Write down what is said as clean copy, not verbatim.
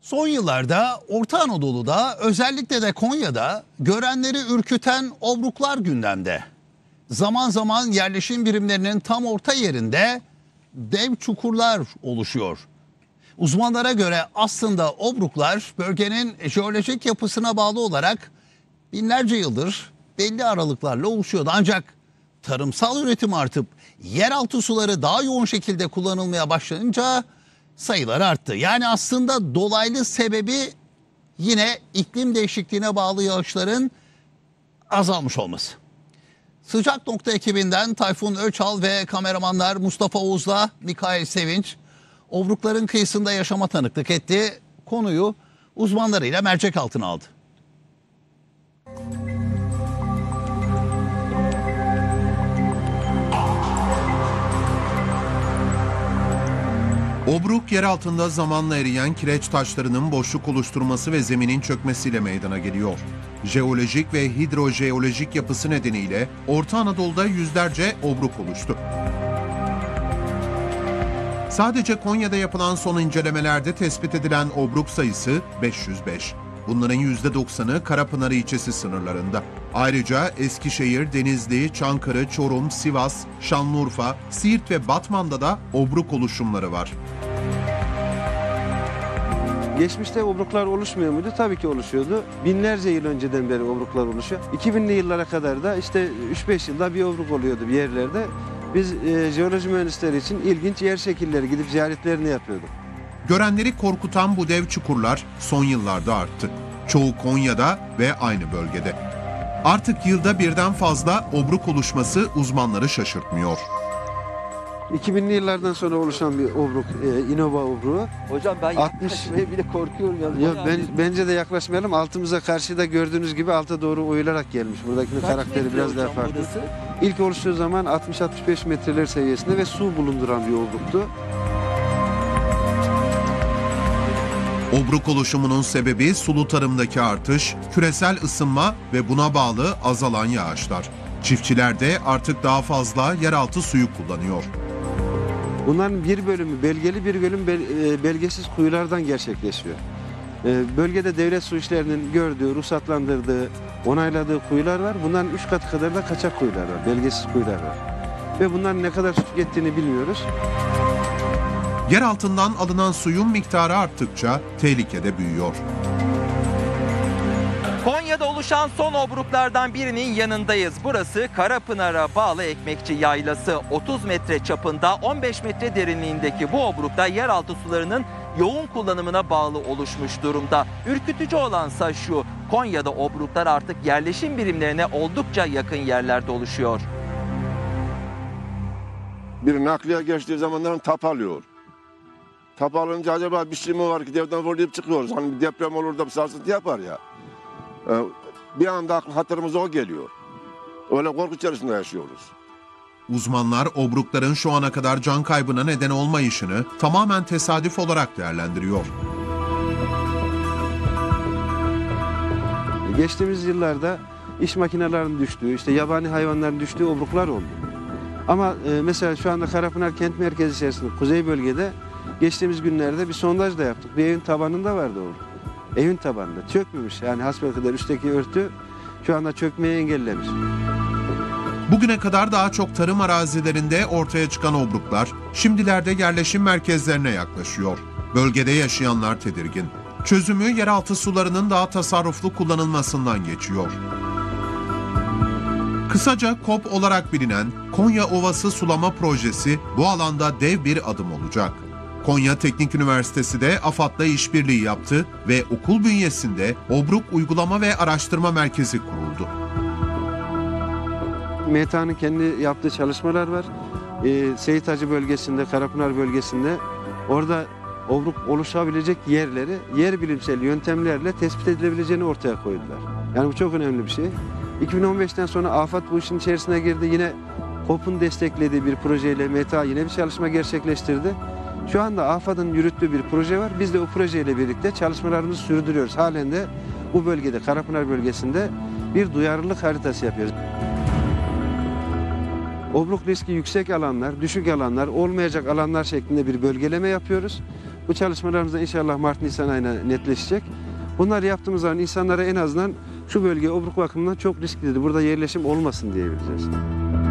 Son yıllarda Orta Anadolu'da, özellikle de Konya'da görenleri ürküten obruklar gündemde. Zaman zaman yerleşim birimlerinin tam orta yerinde dev çukurlar oluşuyor. Uzmanlara göre aslında obruklar bölgenin jeolojik yapısına bağlı olarak binlerce yıldır belli aralıklarla oluşuyordu. Ancak tarımsal üretim artıp yeraltı suları daha yoğun şekilde kullanılmaya başlayınca sayıları arttı. Yani aslında dolaylı sebebi yine iklim değişikliğine bağlı yağışların azalmış olması. Sıcak Nokta ekibinden Tayfun Öçal ve kameramanlar Mustafa Oğuz'la Mikail Sevinç obrukların kıyısında yaşama tanıklık etti. Konuyu uzmanlarıyla mercek altına aldı. Obruk, yer altında zamanla eriyen kireç taşlarının boşluk oluşturması ve zeminin çökmesiyle meydana geliyor. Jeolojik ve hidrojeolojik yapısı nedeniyle Orta Anadolu'da yüzlerce obruk oluştu. Sadece Konya'da yapılan son incelemelerde tespit edilen obruk sayısı 505. Bunların %90'ı Karapınar ilçesi sınırlarında. Ayrıca Eskişehir, Denizli, Çankırı, Çorum, Sivas, Şanlıurfa, Siirt ve Batman'da da obruk oluşumları var. Geçmişte obruklar oluşmuyor muydu? Tabii ki oluşuyordu. Binlerce yıl önceden beri obruklar oluşuyor. 2000'li yıllara kadar da işte 3-5 yılda bir obruk oluyordu bir yerlerde. Biz jeoloji mühendisleri için ilginç yer şekilleri gidip ziyaretlerini yapıyorduk. Görenleri korkutan bu dev çukurlar son yıllarda arttı. Çoğu Konya'da ve aynı bölgede. Artık yılda birden fazla obruk oluşması uzmanları şaşırtmıyor. 2000'li yıllardan sonra oluşan bir obruk, İnova obruğu. Hocam ben 60 yaklaşmaya bile korkuyorum. Ya. Yok, bence de yaklaşmayalım. Altımıza karşıda gördüğünüz gibi alta doğru oyularak gelmiş. Buradakinin karakteri biraz daha farklı. Burası? İlk oluştuğu zaman 60-65 metreler seviyesinde ve su bulunduran bir obruktu. Obruk oluşumunun sebebi sulu tarımdaki artış, küresel ısınma ve buna bağlı azalan yağışlar. Çiftçiler de artık daha fazla yeraltı suyu kullanıyor. Bunların bir bölümü belgeli, bir bölüm belgesiz kuyulardan gerçekleşiyor. Bölgede devlet su işlerinin gördüğü, ruhsatlandırdığı, onayladığı kuyular var. Bunların 3 katı kadar da kaçak kuyular var, belgesiz kuyular var. Ve bunların ne kadar su tükettiğini bilmiyoruz. Yer altından alınan suyun miktarı arttıkça tehlike de büyüyor. Konya'da oluşan son obruklardan birinin yanındayız. Burası Karapınar'a bağlı Ekmekçi Yaylası. 30 metre çapında 15 metre derinliğindeki bu obrukta yeraltı sularının yoğun kullanımına bağlı oluşmuş durumda. Ürkütücü olansa şu: Konya'da obruklar artık yerleşim birimlerine oldukça yakın yerlerde oluşuyor. Bir nakliye geçtiği zamanların tap alıyor. Tap alınca acaba bir şey mi var ki devden fırlayıp çıkıyoruz. Hani bir deprem olur da bir sarsıntı yapar ya. Bir anda hatırımıza o geliyor. Öyle korku içerisinde yaşıyoruz. Uzmanlar obrukların şu ana kadar can kaybına neden olmayışını tamamen tesadüf olarak değerlendiriyor. Geçtiğimiz yıllarda iş makinelerinin düştüğü, işte yabani hayvanların düştüğü obruklar oldu. Ama mesela şu anda Karapınar kent merkezi içerisinde kuzey bölgede geçtiğimiz günlerde bir sondaj da yaptık. Bir evin tabanında vardı obruk. Evin tabanında çökmemiş, yani hasbelkader üstteki örtü şu anda çökmeyi engellemiş. Bugüne kadar daha çok tarım arazilerinde ortaya çıkan obruklar şimdilerde yerleşim merkezlerine yaklaşıyor. Bölgede yaşayanlar tedirgin. Çözümü yeraltı sularının daha tasarruflu kullanılmasından geçiyor. Kısaca KOP olarak bilinen Konya Ovası Sulama Projesi bu alanda dev bir adım olacak. Konya Teknik Üniversitesi de AFAD'la işbirliği yaptı ve okul bünyesinde Obruk Uygulama ve Araştırma Merkezi kuruldu. MTA'nın kendi yaptığı çalışmalar var. Seyit Hacı bölgesinde, Karapınar bölgesinde orada obruk oluşabilecek yerleri yer bilimsel yöntemlerle tespit edilebileceğini ortaya koydular. Yani bu çok önemli bir şey. 2015'ten sonra AFAD bu işin içerisine girdi. Yine KOP'un desteklediği bir projeyle MTA yine bir çalışma gerçekleştirdi. Şu anda AFAD'ın yürüttüğü bir proje var. Biz de o projeyle birlikte çalışmalarımızı sürdürüyoruz. Halen de bu bölgede, Karapınar bölgesinde bir duyarlılık haritası yapıyoruz. Obruk riski yüksek alanlar, düşük alanlar, olmayacak alanlar şeklinde bir bölgeleme yapıyoruz. Bu çalışmalarımız da inşallah Mart-Nisan ayına netleşecek. Bunları yaptığımız zaman insanlara en azından şu bölge obruk bakımından çok risklidir, burada yerleşim olmasın diyebileceğiz.